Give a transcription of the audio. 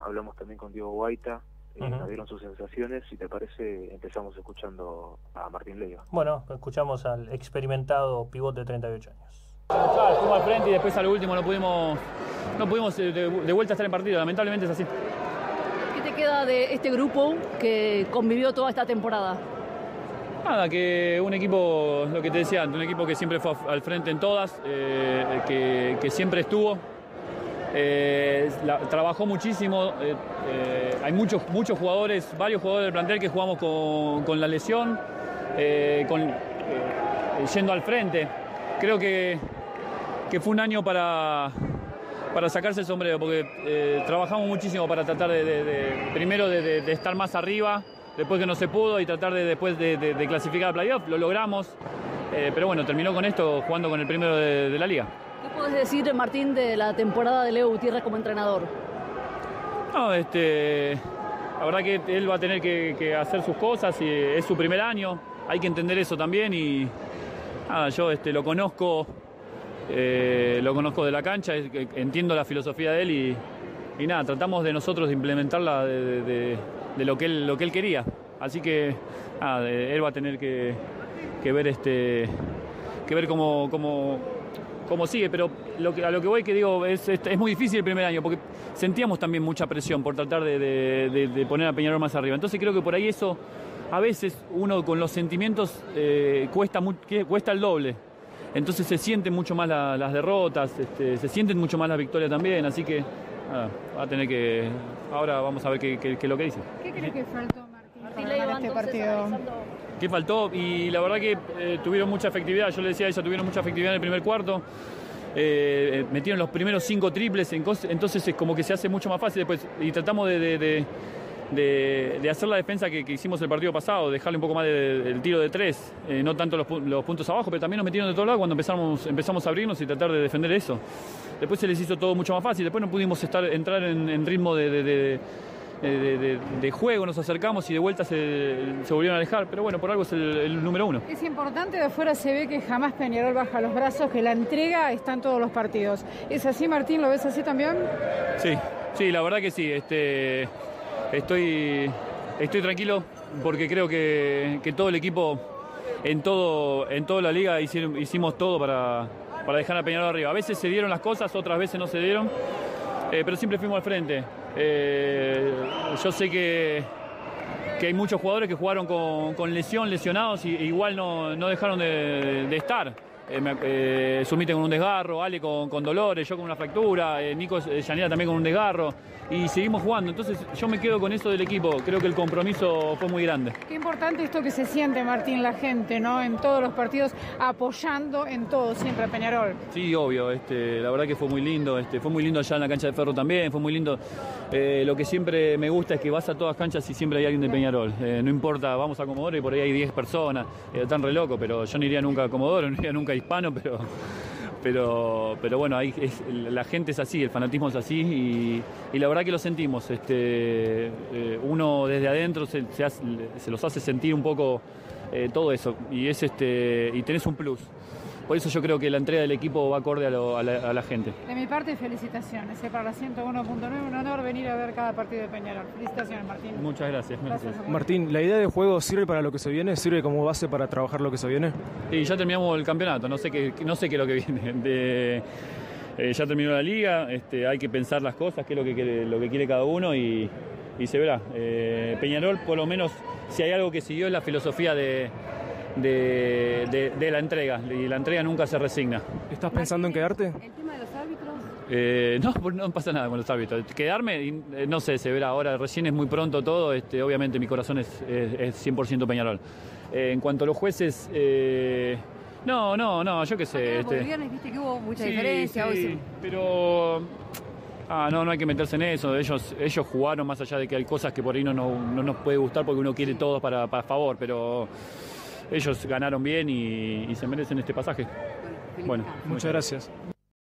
hablamos también con Diego Guaita, nos dieron sus sensaciones. Si te parece, empezamos escuchando a Martín Leiva. Bueno, escuchamos al experimentado pivote de 38 años. Claro, fuimos al frente y después a lo último no pudimos de vuelta estar en partido, lamentablemente es así. ¿Qué te queda de este grupo que convivió toda esta temporada? Nada, que un equipo, lo que te decía antes, un equipo que siempre fue al frente en todas, que siempre estuvo, trabajó muchísimo, hay muchos jugadores, varios jugadores del plantel que jugamos con la lesión, yendo al frente. Creo que fue un año para sacarse el sombrero, porque trabajamos muchísimo para tratar primero de estar más arriba, después que no se pudo, y tratar después de clasificar al playoff. Lo logramos, pero bueno, terminó con esto jugando con el primero de la liga. ¿Qué puedes decir, Martín, de la temporada de Leo Gutiérrez como entrenador? No, la verdad que él va a tener que hacer sus cosas, y es su primer año, hay que entender eso también, y nada, yo lo conozco de la cancha, entiendo la filosofía de él, y nada, tratamos de nosotros de implementarla de lo que él quería. Así que nada, él va a tener que ver cómo sigue, pero a lo que voy, que digo, es muy difícil el primer año, porque sentíamos también mucha presión por tratar de poner a Peñarol más arriba. Entonces creo que por ahí eso, a veces uno con los sentimientos cuesta el doble. Entonces se sienten mucho más las derrotas, se sienten mucho más las victorias también, así que va a tener que... Ahora vamos a ver qué es lo que dice. ¿Qué crees que faltó, Martín, para Leiva, este partido? ¿Qué faltó? Y la verdad que tuvieron mucha efectividad, yo le decía a ella, tuvieron mucha efectividad en el primer cuarto, metieron los primeros 5 triples, entonces es como que se hace mucho más fácil después, y tratamos de hacer la defensa que hicimos el partido pasado, dejarle un poco más del tiro de 3, no tanto los puntos abajo, pero también nos metieron de todos lados cuando empezamos a abrirnos y tratar de defender eso. Después se les hizo todo mucho más fácil, después no pudimos entrar en ritmo de juego, nos acercamos y de vuelta se volvieron a alejar, pero bueno, por algo es el número 1. Es importante, de afuera se ve que jamás Peñarol baja los brazos, que la entrega está en todos los partidos. ¿Es así, Martín? ¿Lo ves así también? Sí, la verdad que sí. Estoy tranquilo porque creo que todo el equipo, en toda la liga hicimos todo para dejar a Peñarol arriba. A veces se dieron las cosas, otras veces no se dieron, pero siempre fuimos al frente. Yo sé que hay muchos jugadores que jugaron con lesionados y igual no dejaron de estar. Sumite con un desgarro, Ale con dolores, yo con una fractura, Nico Yanira también con un desgarro, y seguimos jugando. Entonces yo me quedo con eso del equipo, creo que el compromiso fue muy grande. Qué importante esto que se siente, Martín, la gente, ¿no? En todos los partidos, apoyando en todo siempre a Peñarol. Sí, obvio, la verdad que fue muy lindo, fue muy lindo allá en la cancha de Ferro también, fue muy lindo. Lo que siempre me gusta es que vas a todas canchas y siempre hay alguien de Peñarol, no importa, vamos a Comodoro y por ahí hay 10 personas, están re locos, pero yo no iría nunca a Comodoro, no iría nunca a Hispano, pero bueno, la gente es así, el fanatismo es así, y la verdad que lo sentimos. Uno desde adentro se los hace sentir un poco todo eso, y tenés un plus. Por eso yo creo que la entrega del equipo va acorde a la gente. De mi parte, felicitaciones. Para la 101.9, un honor venir a ver cada partido de Peñarol. Felicitaciones, Martín. Muchas gracias. Martín, ¿la idea de juego sirve para lo que se viene? ¿Sirve como base para trabajar lo que se viene? Sí, ya terminamos el campeonato, no sé qué es lo que viene. Ya terminó la liga, hay que pensar las cosas, qué es lo que quiere cada uno, y se verá. Peñarol, por lo menos, si hay algo que siguió, es la filosofía de la entrega, y la entrega nunca se resigna. ¿Estás pensando en quedarte? ¿El tema de los árbitros? No pasa nada con los árbitros. Quedarme, no sé, se verá ahora, recién es muy pronto todo, obviamente mi corazón es 100% Peñarol. En cuanto a los jueces, no, yo qué sé. El viernes viste que hubo mucha diferencia. Sí, pero... no hay que meterse en eso. Ellos jugaron, más allá de que hay cosas que por ahí no nos puede gustar porque uno quiere todo para favor, pero ellos ganaron bien y se merecen este pasaje. Bueno, muchas gracias.